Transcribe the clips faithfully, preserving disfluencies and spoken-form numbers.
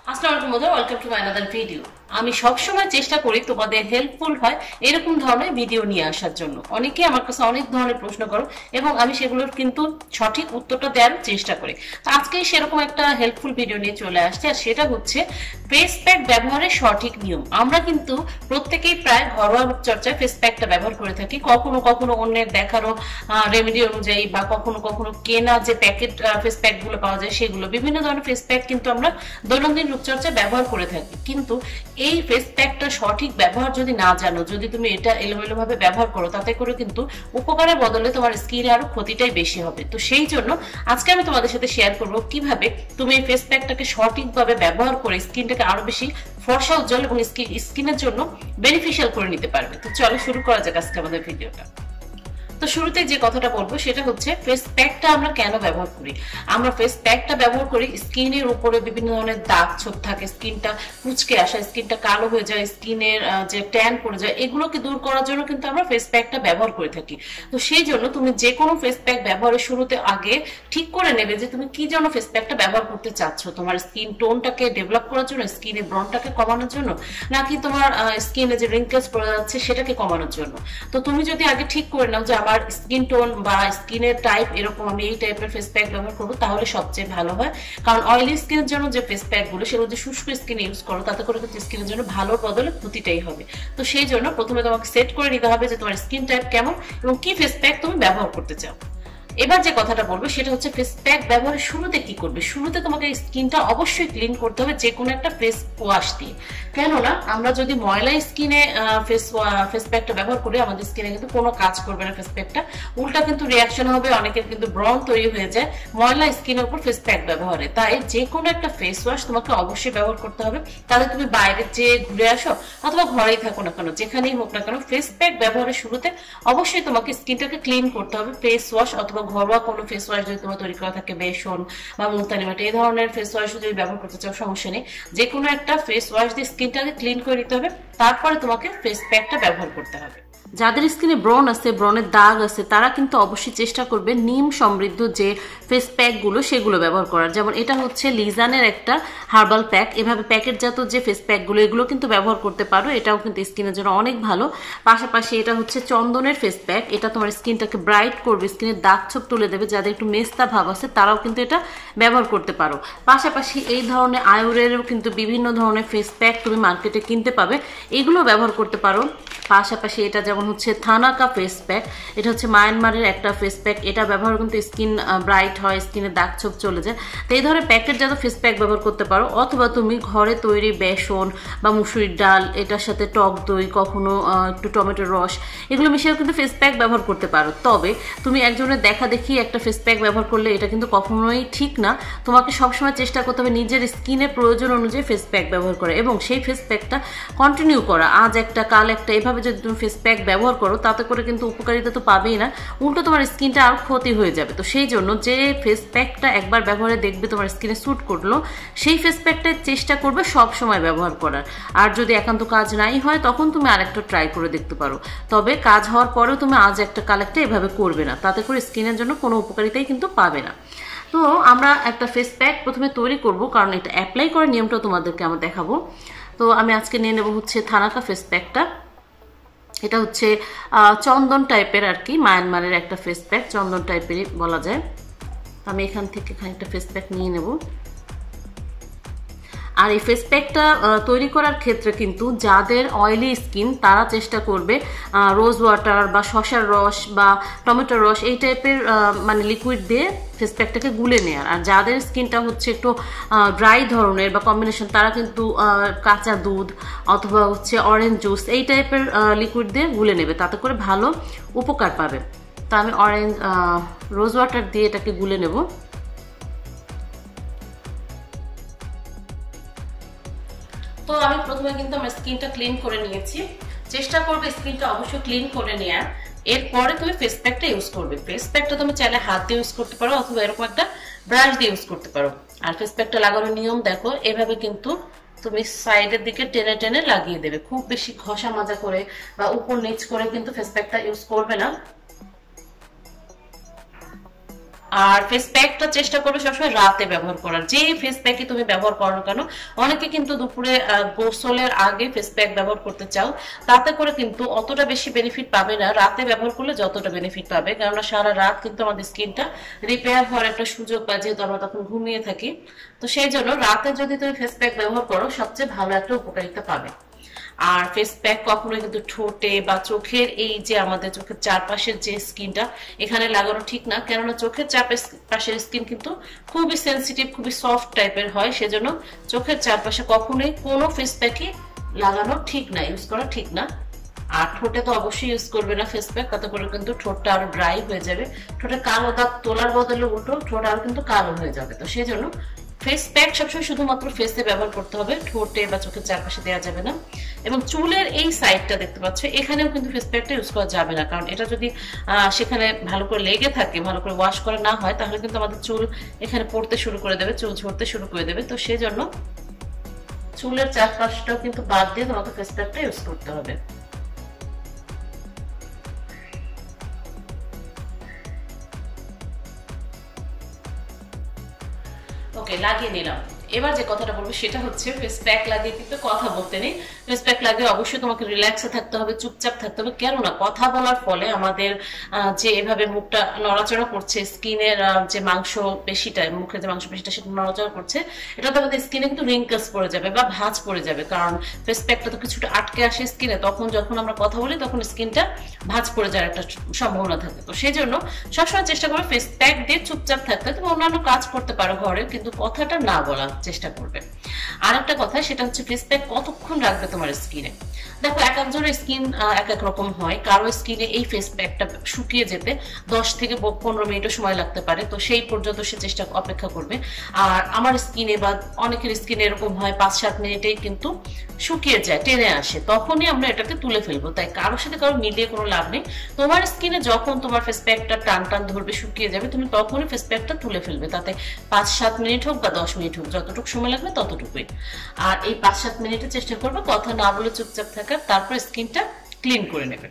আসসালামু আলাইকুম বন্ধুরা, welcome to my another video. আমি সবসময় চেষ্টা করি তোমাদের হেল্পফুল হয় এরকম ধরনের ভিডিও নিয়ে আসার জন্য। অনেকে আমার কাছে অনেক ধরনের প্রশ্ন করো এবং আমি সেগুলোর কিন্তু সঠিক উত্তরটা দেওয়ার চেষ্টা করি। তো আজকে সেরকম একটা হেল্পফুল ভিডিও নিয়ে চলে আসছে, আর সেটা হচ্ছে ফেস প্যাক ব্যবহারের সঠিক নিয়ম। আমরা কিন্তু প্রত্যেকেই প্রায় ঘরোয়া রূপচর্চায় ফেস প্যাকটা ব্যবহার করে থাকি, কখনো কখনো অন্যের দেখানো রেমেডি অনুযায়ী বা কখনো কখনো কেনা যে প্যাকেট ফেস প্যাক গুলো পাওয়া যায় সেগুলো, বিভিন্ন ধরনের ফেস প্যাক কিন্তু আমরা দৈনন্দিন রূপচর্চায় ব্যবহার করে থাকি। কিন্তু এই ফেস প্যাকটা সঠিক ব্যবহার যদি না জানো, যদি তুমি এটা এলোমেলো ভাবে ব্যবহার করো, তাতে করে কিন্তু উপকারের বদলে তোমার স্কিনে আরো ক্ষতিটাই বেশি হবে। তো সেই জন্য আজকে আমি তোমাদের সাথে শেয়ার করব কিভাবে তুমি এই ফেস প্যাকটাকে সঠিকভাবে ব্যবহার করে স্কিনটাকে আরো বেশি ফর্সা, উজ্জ্বল এবং স্কিনের জন্য বেনিফিশিয়াল করে নিতে পারবে। তো চলো শুরু করা যাক আজকে আমাদের ভিডিওটা। তো শুরুতে যে কথাটা বলবো সেটা হচ্ছে ফেস প্যাকটা আমরা কেন ব্যবহার করি। আমরা ফেস প্যাকটা ব্যবহার করি স্কিনের উপরে বিভিন্ন ধরনের দাগ ছোপ থাকে, স্কিনটা কুচকে আসা, স্কিনটা কালো হয়ে যায়, স্কিনের যে ট্যান পড়ে যায়, এগুলোকে দূর করার জন্য কিন্তু আমরা ফেস প্যাকটা ব্যবহার করে থাকি। তো সেই জন্য তুমি যে কোনো ফেস প্যাক ব্যবহারের শুরুতে আগে ঠিক করে নেবে যে তুমি কি জন্য ফেস প্যাকটা ব্যবহার করতে চাচ্ছ। তোমার স্কিন টোনটাকে ডেভেলপ করার জন্য, স্কিনের ব্রনটাকে কমানোর জন্য, নাকি তোমার স্কিনে যে রিঙ্কেলস পড়ে যাচ্ছে সেটাকে কমানোর জন্য। তো তুমি যদি আগে ঠিক করে নাও যে আমার স্কিন টোন বা স্কিনের টাইপ এরকম, আমি এই টাইপের ফেস প্যাক ব্যবহার করবো, তাহলে সবচেয়ে ভালো হয়। কারণ অয়েলি স্কিনের জন্য যে ফেস প্যাক গুলো, সেগুলো যে শুষ্ক স্কিন ইউজ করো, তাতে করে কিন্তু স্কিনের জন্য ভালোর বদলে ক্ষতিটাই হবে। তো সেই জন্য প্রথমে তোমাকে সেট করে নিতে হবে যে তোমার স্কিন টাইপ কেমন এবং কি ফেস প্যাক তুমি ব্যবহার করতে চাও। এবার যে কথাটা বলবো সেটা হচ্ছে ফেস প্যাক ব্যবহারের শুরুতে কি করবে। শুরুতে তোমাকে স্কিনটা অবশ্যই ক্লিন করতে হবে যে কোনো একটা ফেস ওয়াশ দিয়ে। কেননা আমরা যদি ময়লা স্কিনে ফেস ফেস প্যাকটা ব্যবহার করি, আমাদের স্কিনে কিন্তু কোনো কাজ করবে না ফেস প্যাকটা, উল্টা কিন্তু রিয়াকশন হবে, অনেকের কিন্তু ব্রণ তৈরি হয়ে যায় ময়লা স্কিনের উপর ফেস প্যাক ব্যবহারে। তাই যে কোনো একটা ফেস ওয়াশ তোমাকে অবশ্যই ব্যবহার করতে হবে। তাহলে তুমি বাইরে যে ঘুরে আসো অথবা ঘরেই থাকো না কেন, যেখানেই হোক না কেন, ফেস প্যাক ব্যবহারের শুরুতে অবশ্যই তোমাকে স্কিনটাকে ক্লিন করতে হবে। ফেস ওয়াশ অথবা ঘরোয়া কোনো ফেস ওয়াশ যদি তোমার তৈরি করা থাকে, বেসন বা মুলতানি মাটি, এই ধরনের ফেস ওয়াশ যদি ব্যবহার করতে চাও সমস্যা নেই, যে কোনো একটা ফেস ওয়াশ দিয়ে স্কিনটাকে ক্লিন করে নিতে হবে, তারপরে তোমাকে ফেস প্যাকটা ব্যবহার করতে হবে। যাদের স্কিনে ব্রণ আছে, ব্রণের দাগ আছে, তারা কিন্তু অবশ্যই চেষ্টা করবে নিম সমৃদ্ধ যে ফেস প্যাক গুলো সেগুলো ব্যবহার করার। যেমন এটা হচ্ছে লিজানের একটা হার্বাল প্যাক। এভাবে প্যাকেটজাত যে ফেস প্যাক গুলো, এগুলো কিন্তু ব্যবহার করতে পারো, এটাও কিন্তু স্কিনের জন্য অনেক ভালো। পাশাপাশি এটা হচ্ছে চন্দনের ফেস প্যাক, এটা তোমার স্কিনটাকে ব্রাইট করবে, স্কিনের দাগ ছোপ তুলে দেবে। যাদের একটু মেস্তা ভাব আছে তারাও কিন্তু এটা ব্যবহার করতে পারো। পাশাপাশি এই ধরনের আয়ুরেরও কিন্তু বিভিন্ন ধরনের ফেস প্যাক তুমি মার্কেটে কিনতে পাবে, এগুলো ব্যবহার করতে পারো। পাশাপাশি এটা যেমন হচ্ছে থানাকা ফেস প্যাক, এটা হচ্ছে মায়ানমারের একটা ফেস প্যাক, এটা ব্যবহার কিন্তু স্কিন ব্রাইট হয়, স্কিনের দাগ ছোপ চলে যায়। তো এই ধরনের প্যাকেট যাতে ফেস প্যাক ব্যবহার করতে পারো, অথবা তুমি ঘরে তৈরি বেসন বা মুসুরির ডাল, এটার সাথে টক দই, কখনো একটু টমেটোর রস, এগুলো মিশিয়েও কিন্তু ফেস প্যাক ব্যবহার করতে পারো। তবে তুমি একজনের দেখা দেখি একটা ফেস প্যাক ব্যবহার করলে এটা কিন্তু কখনোই ঠিক না। তোমাকে সবসময় চেষ্টা করতে হবে নিজের স্কিনের প্রয়োজন অনুযায়ী ফেস প্যাক ব্যবহার করা এবং সেই ফেস প্যাকটা কন্টিনিউ করা। আজ একটা কাল একটা, এভাবে যদি তুমি ফেস প্যাক ব্যবহার করো, তাতে করে কিন্তু উপকারিতা তো পাবেই না, উল্টো তোমার স্কিনটা আরো ক্ষতি হয়ে যাবে। তো সেই জন্য যে ফেস প্যাকটা একবার ব্যবহারে দেখবে তোমার স্কিনে স্যুট করলো, সেই ফেস প্যাকটা চেষ্টা করবে সব সময় ব্যবহার করার। আর যদি একান্ত কাজ নাই হয়, তখন তুমি আরেকটা ট্রাই করে দেখতে পারো। তবে কাজ হওয়ার পরেও তুমি আজ একটা কাল একটা এভাবে করবে না, তাতে করে স্কিনের জন্য কোনো উপকারিতাই কিন্তু পাবে না। তো আমরা একটা ফেস প্যাক প্রথমে তৈরি করব, কারণ এটা অ্যাপ্লাই করার নিয়মটা তোমাদেরকে আমরা দেখাবো। তো আমি আজকে নিয়ে নেব হচ্ছে থানাকা ফেস প্যাকটা। এটা হচ্ছে চন্দন টাইপের আর কি, মায়ানমারের একটা ফেস প্যাক, চন্দন টাইপেরই বলা যায়। আমি এখান থেকে খানিকটা ফেস প্যাক নিয়ে নেব। আর এই ফেস প্যাকটা তৈরি করার ক্ষেত্রে কিন্তু যাদের অয়েলি স্কিন, তারা চেষ্টা করবে রোজ ওয়াটার বা শসার রস বা টমেটোর রস, এই টাইপের মানে লিকুইড দিয়ে ফেস প্যাকটাকে গুলে নেওয়ার। আর যাদের স্কিনটা হচ্ছে একটু ড্রাই ধরনের বা কম্বিনেশন, তারা কিন্তু কাঁচা দুধ অথবা হচ্ছে অরেঞ্জ জুস, এই টাইপের লিকুইড দিয়ে গুলে নেবে, তাতে করে ভালো উপকার পাবে। তা আমি অরেঞ্জ রোজ ওয়াটার দিয়ে এটাকে গুলে নেব। তো আমি প্রথমে কিন্তু আমার স্কিনটা ক্লিন করে নিয়েছি। চেষ্টা করবে স্কিনটা অবশ্যই ক্লিন করে নেওয়ার। এরপরে তুমি ফেস প্যাকটা ইউজ করবে। ফেস প্যাকটা তুমি চাইলে হাত দিয়ে ইউজ করতে পারো অথবা এরকম একটা ব্রাশ দিয়ে ইউজ করতে পারো। আর ফেস প্যাকটা লাগানোর নিয়ম দেখো, এভাবে কিন্তু তুমি সাইডের দিকে টেনে টেনে লাগিয়ে দেবে, খুব বেশি ঘষা মাজা করে বা উপর নিচ করে কিন্তু ফেস প্যাকটা ইউজ করবে না। আর ফেস প্যাকটা চেষ্টা করবে সবসময় রাতে ব্যবহার করার। যে ফেস প্যাকই তুমি ব্যবহার করো না কেন, অনেকে কিন্তু দুপুরে গোসলের আগে ফেস প্যাক ব্যবহার করতে চাও, তাতে করে কিন্তু অতটা বেশি বেনিফিট পাবে না রাতে ব্যবহার করলে যতটা বেনিফিট পাবে। কেননা সারা রাত কিন্তু আমাদের স্কিনটা রিপেয়ার হওয়ার একটা সুযোগ পায়, যেহেতু আমরা তখন ঘুমিয়ে থাকি। তো সেই জন্য রাতে যদি তুমি ফেস প্যাক ব্যবহার করো সবচেয়ে ভালো একটা উপকারিতা পাবে। আর ফেস প্যাক কখনোই কিন্তু ঠোঁটে বা চোখের এই যে আমাদের চোখের চারপাশের যে স্কিনটা এখানে লাগানো ঠিক না, কেননা চোখের চারপাশের স্কিন কিন্তু খুবই সেন্সিটিভ, খুবই সফট টাইপের হয়। সেজন্য চোখের চারপাশে কখনোই কোনো ফেস প্যাকই লাগানো ঠিক না, ইউজ করা ঠিক না। আর ঠোঁটে তো অবশ্যই ইউজ করবে না ফেস প্যাক, তাতে করে কিন্তু ঠোঁটটা আরো ড্রাই হয়ে যাবে। ঠোঁটে কালো দাগ তোলার বদলে উল্টো ঠোঁট আরো কিন্তু কালো হয়ে যাবে। তো সেই জন্য ফেস প্যাক সবসময় শুধুমাত্র ফেসে ব্যবহার করতে হবে, ঠোঁটে বা চোখের চারপাশে দেওয়া যাবে না। এবং চুলের এই সাইডটা দেখতে পাচ্ছ, এখানেও কিন্তু ফেস প্যাকটা ইউজ করা যাবে না, কারণ এটা যদি সেখানে ভালো করে লেগে থাকে, ভালো করে ওয়াশ করা না হয়, তাহলে কিন্তু আমাদের চুল এখানে পড়তে শুরু করে দেবে, চুল ঝরতে শুরু করে দেবে। তো সেই জন্য চুলের চারপাশটাও কিন্তু বাদ দিয়ে তোমাকে ফেস প্যাকটা ইউজ করতে হবে। ওকে, লাগিয়ে নিলাম। এবার যে কথাটা বলবো সেটা হচ্ছে ফেস প্যাক লাগিয়ে কিন্তু কথা বলতে নেই। ফেস প্যাক লাগিয়ে অবশ্যই তোমাকে রিল্যাক্সে থাকতে হবে, চুপচাপ থাকতে হবে। কেননা কথা বলার ফলে আমাদের যে এভাবে মুখটা নড়াচড়া করছে, স্কিনের যে মাংস পেশিটা, মুখের যে মাংস পেশিটা সেটা নড়াচড়া করছে, এটা তো আমাদের স্কিনে কিন্তু রিঙ্কেলস পড়ে যাবে বা ভাঁজ পড়ে যাবে। কারণ ফেস প্যাকটা তো কিছুটা আটকে আসে স্কিনে, তখন যখন আমরা কথা বলি তখন স্কিনটা ভাঁজ পড়ে যাওয়ার একটা সম্ভাবনা থাকে। তো সেই জন্য সবসময় চেষ্টা করবে ফেস প্যাক দিয়ে চুপচাপ থাকতে। তুমি অন্যান্য কাজ করতে পারো ঘরে, কিন্তু কথাটা না বলার চেষ্টা করবে। আর একটা কথা, সেটা হচ্ছে ফেস প্যাক কতক্ষণ রাখবে তোমার স্কিনে। দেখো, এক একজনের স্কিন এক এক রকম হয়। কারো স্কিনে এই ফেস প্যাকটা শুকিয়ে যেতে দশ থেকে পনেরো মিনিটও সময় লাগতে পারে, তো সেই পর্যন্ত সে চেষ্টা অপেক্ষা করবে। আর আমার স্কিনে বা অনেকের স্কিনে এরকম হয় পাঁচ সাত মিনিটেই কিন্তু শুকিয়ে যায়, টেনে আসে, তখনই আমরা এটাকে তুলে ফেলবো। তাই কারোর সাথে কারো মিলিয়ে কোনো লাভ নেই। তোমার স্কিনে যখন তোমার ফেস প্যাকটা টান টান ধরবে, শুকিয়ে যাবে, তুমি তখনই ফেস প্যাকটা তুলে ফেলবে। তাতে পাঁচ সাত মিনিট হোক বা দশ মিনিট হোক, যতটুকু সময় লাগবে ততটুকুই। আর এই পাঁচ সাত মিনিটে চেষ্টা করবে কথা না বলে চুপচাপ থাকার, তারপর স্কিনটা ক্লিন করে নেবে।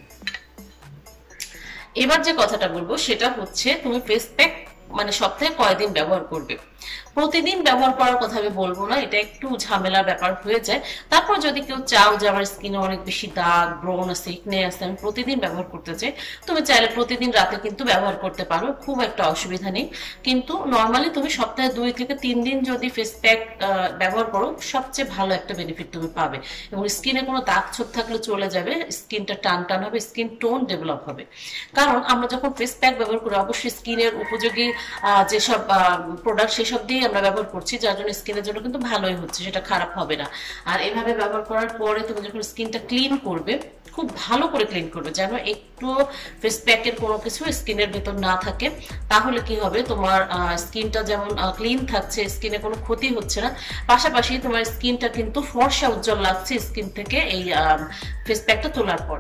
এবার যে কথাটা বলবো সেটা হচ্ছে তুমি ফেস প্যাক মানে সপ্তাহে কয়দিন ব্যবহার করবে। প্রতিদিন ব্যবহার করার কথা আমি বলবো না, এটা একটু ঝামেলার ব্যাপার হয়ে যায়। তারপর যদি কেউ চাও যে আমার স্কিনে অনেক বেশি দাগ, ব্রণ আছে, একনে আছে, আমি প্রতিদিন ব্যবহার করতে চাই, তুমি চাইলে প্রতিদিন রাতে কিন্তু ব্যবহার করতে পারো, খুব একটা অসুবিধা নেই। কিন্তু নর্মালি তুমি সপ্তাহে দুই থেকে তিন দিন যদি ফেস প্যাক ব্যবহার করো, সবচেয়ে ভালো একটা বেনিফিট তুমি পাবে। এবং স্কিনে কোনো দাগ ছোপ থাকলে চলে যাবে, স্কিনটা টান টান হবে, স্কিন টোন ডেভেলপ হবে। কারণ আমরা যখন ফেস প্যাক ব্যবহার করি, অবশ্যই স্কিনের উপযোগী যেসব প্রোডাক্ট সেসব দিয়ে আমরা ব্যবহার করছি, যার জন্য স্কিনের জন্য কিন্তু ভালোই হচ্ছে, সেটা খারাপ হবে না। আর এভাবে ব্যবহার করার পরে তুমি যখন স্কিনটা ক্লিন করবে, খুব ভালো করে ক্লিন করবে, যেন একটু ফেস প্যাকের কোনো কিছু স্কিনের ভেতর না থাকে। তাহলে কি হবে, তোমার স্কিনটা যেমন ক্লিন থাকছে, স্কিনে কোনো ক্ষতি হচ্ছে না, পাশাপাশি তোমার স্কিনটা কিন্তু ফর্সা উজ্জ্বল লাগছে স্কিন থেকে এই ফেস প্যাকটা তোলার পরে।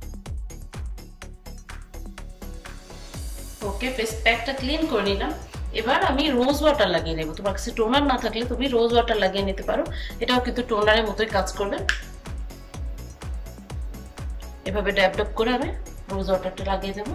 ওকে, ফেস প্যাকটা ক্লিন করে নিলাম। এবার আমি রোজ ওয়াটার লাগিয়ে নেব। তোমার কাছে টোনার না থাকলে তুমি রোজ ওয়াটার লাগিয়ে নিতে পারো, এটাও কিন্তু টোনারের মতোই কাজ করবে। এভাবে ড্যাব ড্যাব করে আমি রোজ ওয়াটারটা লাগিয়ে দেবো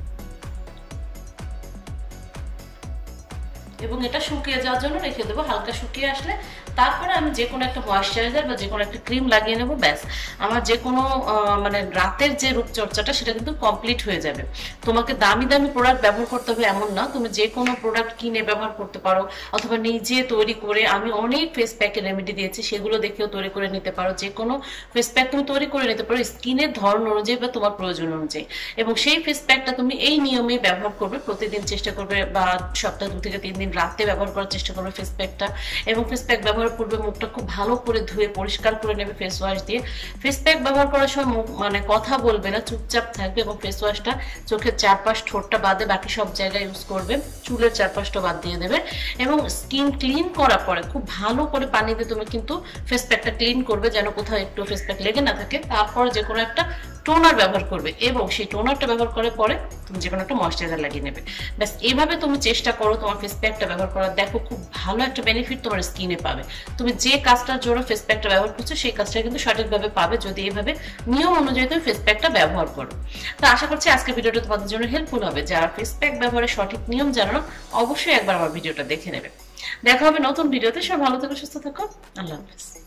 এবং এটা শুকিয়ে যাওয়ার জন্য রেখে দেবো। হালকা শুকিয়ে আসলে তারপরে আমি যে কোনো একটা ময়েশ্চারাইজার বা যে কোনো একটা ক্রিম লাগিয়ে নেবো, ব্যাস আমার যে কোনো মানে রাতের যে রূপচর্চাটা সেটা কিন্তু কমপ্লিট হয়ে যাবে। তোমাকে দামি দামি প্রোডাক্ট ব্যবহার করতে হবে এমন না, তুমি যে কোনো প্রোডাক্ট কিনে ব্যবহার করতে পারো, অথবা নিজে তৈরি করে, আমি অনেক ফেস প্যাকের রেমেডি দিয়েছি, সেগুলো দেখেও তৈরি করে নিতে পারো। যে কোনো ফেস প্যাক তুমি তৈরি করে নিতে পারো স্কিনের ধরন অনুযায়ী বা তোমার প্রয়োজন অনুযায়ী। এবং সেই ফেস প্যাকটা তুমি এই নিয়মে ব্যবহার করবে, প্রতিদিন চেষ্টা করবে বা সপ্তাহে দু থেকে তিন দিন রাতে ব্যবহার করার চেষ্টা করবে ফেস প্যাকটা। এবং ফেস প্যাক ব্যবহার করবে, মুখটা খুব ভালো করে ধুয়ে পরিষ্কার করে নেবে ফেস ওয়াশ দিয়ে। ফেস প্যাক ব্যবহার করার সময় মুখ মানে কথা বলবে না, চুপচাপ থাকবে এবং ফেস ওয়াশটা চোখের চারপাশ, ঠোঁটটা বাদে বাকি সব জায়গায় ইউজ করবে, চুলের চারপাশটা বাদ দিয়ে দেবে। এবং স্কিন ক্লিন করার পরে খুব ভালো করে পানি দিয়ে তুমি কিন্তু ফেস প্যাকটা ক্লিন করবে, যেন কোথাও একটু ফেস প্যাক লেগে না থাকে। তারপর যে কোনো একটা টোনার ব্যবহার করবে এবং সেই টোনারটা ব্যবহার করার পরে তুমি যে কোনো একটা ময়েশ্চারাইজার লাগিয়ে নেবে। ব্যাস এইভাবে তুমি চেষ্টা করো তোমার ফেস প্যাকটা ব্যবহার করার, দেখো খুব ভালো একটা বেনিফিট তোমার স্কিনে পাবে। তুমি যে কাজটার জন্য ফেস প্যাকটা ব্যবহার করছো সেই কাজটা কিন্তু সঠিকভাবে পাবে যদি এইভাবে নিয়ম অনুযায়ী তুমি ফেস প্যাকটা ব্যবহার করো। তো আশা করছি আজকের ভিডিওটা তোমাদের জন্য হেল্পফুল হবে। যারা ফেস প্যাক ব্যবহারের সঠিক নিয়ম জানো না অবশ্যই একবার আমার ভিডিওটা দেখে নেবে। দেখা হবে নতুন ভিডিওতে। সব ভালো থেকো, সুস্থ থাকো, আল্লাহ হাফেজ।